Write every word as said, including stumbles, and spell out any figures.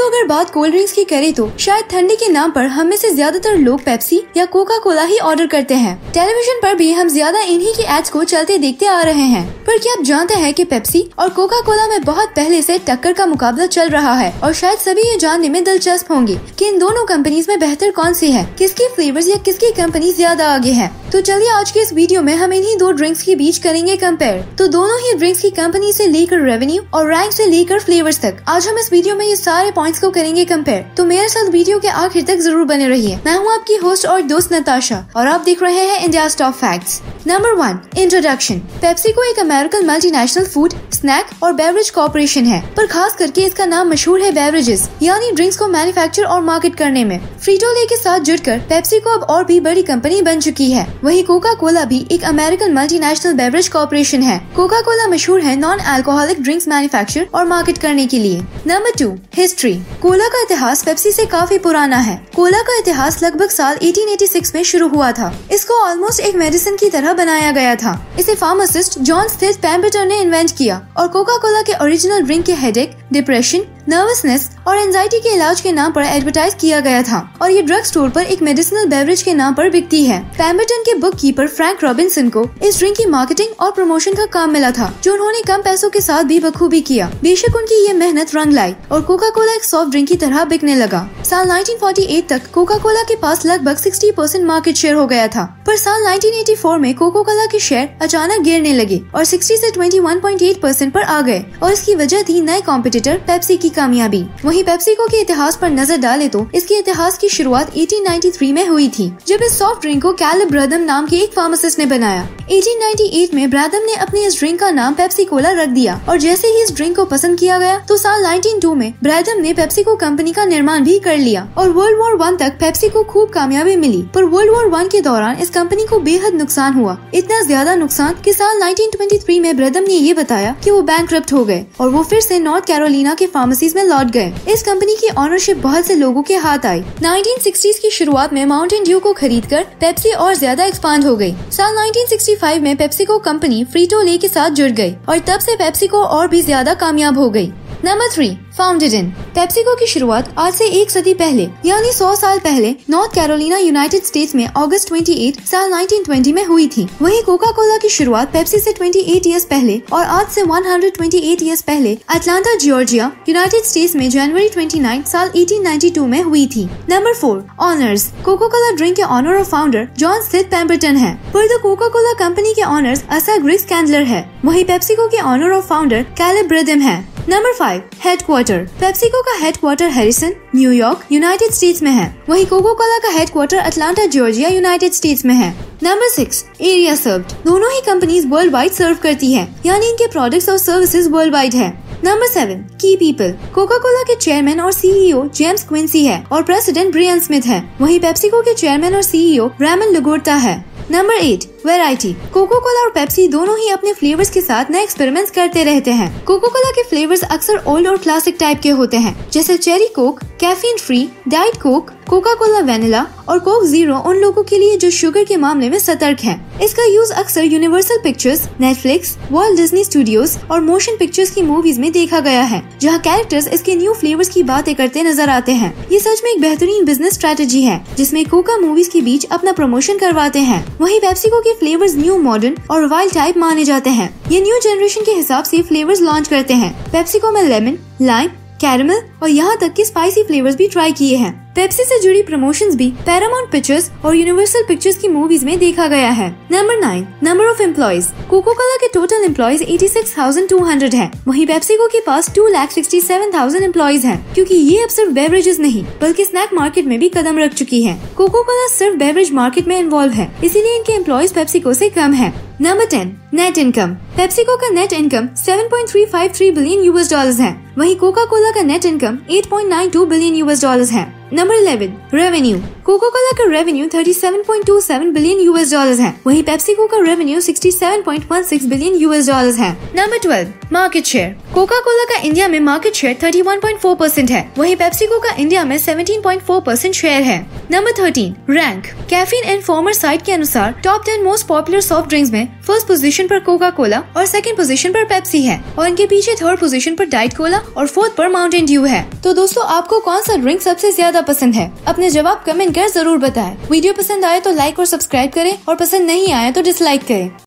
अगर बात cold drinks की करें तो शायद ठंडी के नाम पर हम में से ज्यादातर लोग पेप्सी या कोका कोला ही ऑर्डर करते हैं। टेलीविजन पर भी हम ज्यादा इन्हीं के एड्स को चलते देखते आ रहे हैं। पर क्या आप जानते हैं कि पेप्सी और कोका कोला में बहुत पहले से टक्कर का मुकाबला चल रहा है और शायद सभी ये जानने में दिलचस्प होंगे कि इन दोनों कंपनीज में बेहतर कौन सी है, किसकी फ्लेवर्स या किसकी कंपनी ज्यादा आगे है। तो चलिए आज के इस वीडियो में हम इन्हीं दो ड्रिंक्स के बीच करेंगे कंपेयर। तो दोनों ही ड्रिंक्स की कंपनी से लेकर रेवेन्यू और रैंक से लेकर फ्लेवर्स तक आज हम इस वीडियो में ये सारे पॉइंट्स को करेंगे कंपेयर। तो मेरे साथ वीडियो के आखिर तक जरूर बने रहिए। मैं हूँ आपकी होस्ट और दोस्त नताशा और आप देख रहे हैं India top facts. Number one, introduction. PepsiCo एक अमेरिकन मल्टीनेशनल फूड, स्नैक और बेवरेज कॉर्पोरेशन है, पर खास करके इसका नाम मशहूर है बेवरेजेस यानी ड्रिंक्स को मैन्युफैक्चर और मार्केट करने में। फ्रीटो-ले के साथ जुड़कर पेप्सिको अब और भी बड़ी कंपनी बन चुकी है। वहीं कोका कोला भी एक अमेरिकन मल्टीनेशनल बेवरेज कॉर्पोरेशन है। कोका कोला मशहूर है नॉन अल्कोहलिक ड्रिंक्स मैन्युफैक्चर और मार्केट करने के लिए। Number two, history. कोला का इतिहास पेप्सी से काफी पुराना है। कोला का इतिहास लगभग साल अठारह सौ छियासी में शुरू हुआ था। इसको ऑलमोस्ट एक मेडिसिन की तरह बनाया गया था। इसे फार्मासिस्ट जॉन स्थित पेम्बरटन ने इन्वेंट किया और कोका कोला के ओरिजिनल ड्रिंक के हेडेक, डिप्रेशन, नर्वसनेस और एंजाइटी के इलाज के नाम पर एडवर्टाइज किया गया था और ये ड्रग स्टोर पर एक मेडिसिनल बेवरेज के नाम पर बिकती है। पेम्बरटन के बुक कीपर फ्रैंक रॉबिन्सन को इस ड्रिंक की मार्केटिंग और प्रमोशन का काम मिला था, जो उन्होंने कम पैसों के साथ भी बखूबी किया। बेशक उनकी ये मेहनत रंग लाई और कोका कोला एक सॉफ्ट ड्रिंक की तरह बिकने लगा। साल उन्नीस सौ अड़तालीस तक कोका कोला के पास लगभग साठ परसेंट मार्केट शेयर हो गया था, पर साल उन्नीस सौ चौरासी में कोका कोला के शेयर अचानक गिरने लगे और साठ से इक्कीस पॉइंट आठ परसेंट पर आ गए और इसकी वजह थी नए कॉम्पिटिटर पेप्सी की कामयाबी। वहीं पेप्सिको के इतिहास पर नजर डालें तो इसके इतिहास की शुरुआत अठारह सौ तिरानवे में हुई थी, जब इस सॉफ्ट ड्रिंक को कैलिब ब्रैदम नाम के एक फार्मासिस्ट ने बनाया। अठारह सौ अट्ठानवे में ब्रैदम ने अपने इस ड्रिंक का नाम पेप्सी कोला रख दिया और जैसे ही इस ड्रिंक को पसंद किया गया तो साल उन्नीस सौ दो में ब्रैदम ने पेप्सिको कंपनी का निर्माण भी कर लिया और वर्ल्ड वॉर वन तक पेप्सी को खूब कामयाबी मिली। पर वर्ल्ड वॉर वन के दौरान इस कंपनी को बेहद नुकसान हुआ, इतना ज्यादा नुकसान कि साल उन्नीस सौ तेईस में ब्रैदम ने ये बताया कि वो बैंकक्रप्ट हो गए और वो फिर से नॉर्थ कैरोलिना के फार्मेसीज में लौट गए। इस कंपनी की ऑनरशिप बहुत से लोगों के हाथ आई। नाइनटीन सिक्सटीज़ की शुरुआत में माउंटेन ड्यू को खरीदकर पेप्सी और ज्यादा एक्सपांड हो गई। साल उन्नीस सौ पैंसठ में पेप्सिको कंपनी फ्रीटो-ले के साथ जुड़ गई और तब से पेप्सिको और भी ज्यादा कामयाब हो गई। Number three, founded in. PepsiCo की शुरुआत आज से एक सदी पहले यानी सौ साल पहले नॉर्थ कैरोलिना यूनाइटेड स्टेट्स में अगस्त अट्ठाईस साल उन्नीस सौ बीस में हुई थी। वहीं कोका कोला की शुरुआत पेप्सी से अट्ठाईस इयर्स पहले और आज से एक सौ अट्ठाईस इयर्स पहले अटलांटा जॉर्जिया यूनाइटेड स्टेट्स में जनवरी उनतीस साल अठारह सौ बानवे में हुई थी। Number four, owners. Coca Cola drink के ऑनर और फाउंडर जॉन स्थित पेम्बरटन है, पर तो कोका कोला कंपनी के ऑनर्स असा ग्रिक्स कैंडलर है। वहीं पेप्सिको के ऑनर और फाउंडर कैलिब ब्रैदम है। Number five, headquarter. पेप्सिको का headquarter Harrison, New York, united states में है। वहीं कोका कोला का headquarter Atlanta Georgia, united states में है। Number six, area served. दोनों ही कंपनीज वर्ल्ड वाइड सर्व करती है, यानी इनके प्रोडक्ट्स और सर्विसेज वर्ल्ड वाइड है। Number seven, key people. Coca Cola के चेयरमैन और सीईओ जेम्स क्विंसी है और प्रेसिडेंट ब्रियन स्मिथ है। वहीं पेप्सिको के चेयरमैन और सीईओ रामन लगोर्ता है। Number eight, variety. Coca Cola और पेप्सी दोनों ही अपने फ्लेवर्स के साथ नए एक्सपेरिमेंट्स करते रहते हैं। कोका कोला के फ्लेवर्स अक्सर ओल्ड और क्लासिक टाइप के होते हैं, जैसे cherry Coke, caffeine free, diet Coke, Coca Cola vanilla और कोक जीरो उन लोगों के लिए जो शुगर के मामले में सतर्क हैं। इसका यूज अक्सर Universal Pictures, Netflix, Walt Disney studios और मोशन पिक्चर्स की मूवीज में देखा गया है, जहाँ कैरेक्टर्स इसके न्यू फ्लेवर्स की बातें करते नजर आते हैं। ये सच में एक बेहतरीन बिजनेस स्ट्रेटेजी है, जिसमें कोका मूवीज के बीच अपना प्रमोशन करवाते हैं। वहीं पेप्सिको के फ्लेवर्स न्यू, मॉडर्न और वाइल्ड टाइप माने जाते हैं। ये न्यू जनरेशन के हिसाब से फ्लेवर्स लॉन्च करते हैं। पेप्सिको में लेमन, लाइम, कैरमल और यहाँ तक कि स्पाइसी फ्लेवर्स भी ट्राई किए हैं। पेप्सी से जुड़ी प्रमोशंस भी पैरामाउंट पिक्चर्स और यूनिवर्सल पिक्चर्स की मूवीज में देखा गया है। Number nine, number of employees. Coca Cola के टोटल एम्प्लॉइज छियासी हज़ार दो सौ है। वहीं पेप्सिको के पास दो लाख सड़सठ हज़ार एम्प्लॉइज हैं, क्योंकि ये अब सिर्फ बेवरेजेस नहीं बल्कि स्नैक मार्केट में भी कदम रख चुकी है। कोका कोला सिर्फ बेवरेज मार्केट में इन्वॉल्व है, इसीलिए इनके एम्प्लॉइज पेप्सिको से कम है। Number ten, net income. PepsiCo का नेट इनकम सात पॉइंट तीन पाँच तीन बिलियन यूएस डॉलर्स है। वहीं कोका कोला का नेट इनकम आठ पॉइंट नौ दो बिलियन यूएस डॉलर्स है। Number eleven, revenue. Coca Cola का रेवेन्यू सैंतीस पॉइंट दो सात बिलियन यूएस डॉलर्स है। वहीं पेप्सिको का रेवेन्यू सड़सठ पॉइंट एक छह बिलियन यूएस डॉलर्स है। Number twelve, market share. Coca Cola का इंडिया में मार्केट शेयर इकतीस पॉइंट चार परसेंट है। वहीं पेप्सिको का इंडिया में सत्रह पॉइंट चार परसेंट शेयर है। Number thirteen, rank. Caffeine Informer site के अनुसार top ten most popular soft drinks में फर्स्ट पोजीशन पोजीशन पर कोका कोला और सेकंड पोजीशन पर पेप्सी है और इनके पीछे थर्ड पोजीशन पर डाइट कोला और फोर्थ पर माउंटेन ड्यू है। तो दोस्तों आपको कौन सा ड्रिंक सबसे ज्यादा पसंद है? अपने जवाब कमेंट कर जरूर बताएं। वीडियो पसंद आए तो लाइक और सब्सक्राइब करें और पसंद नहीं आया तो डिसलाइक करें।